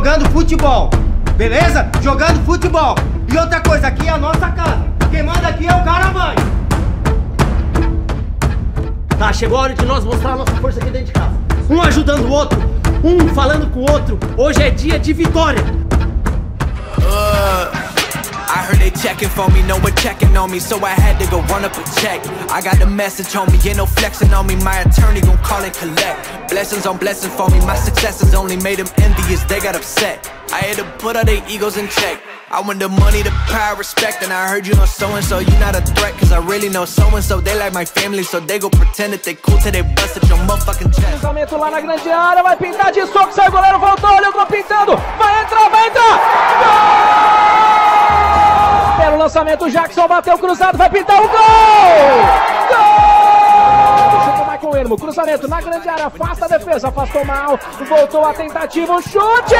jogando futebol, beleza? Jogando futebol. E outra coisa, aqui é a nossa casa. Quem manda aqui é o cara-mãe. Tá, chegou a hora de nós mostrar a nossa força aqui dentro de casa. Um ajudando o outro, um falando com o outro. Hoje é dia de vitória. I heard they checking for me, no one checking on me, so I had to go run up a check. I got the message on me, ain't no flexing on me, my attorney gon' call and collect. Blessings on blessings for me, my successes only made them envious, they got upset. I had to put all their egos in check. I want the money, the power, respect, and I heard you know so-and-so, you not a threat, cause I really know so-and-so, they like my family, so they go pretend that they cool till they bust at your motherfucking chest. Cruzamento lá na grande área, vai pintar de soco, sai o goleiro, voltou, olha o gol pintando, vai entrar, Gol! Pelo lançamento, o Jackson bateu cruzado, vai pintar o gol! Gol! Chuta o Michael Ermo, cruzamento na grande área, afasta a defesa, afastou mal, voltou a tentativa, o chute!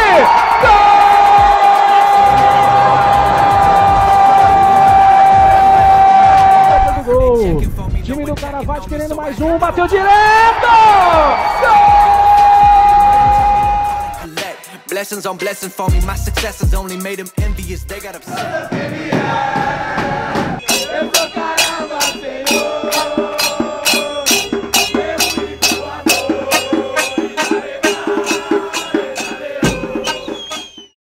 Gol! Time do Caravate querendo mais um, bateu direto! Gol! Blessings on blessings for me, my successes only made them envious, they got upset.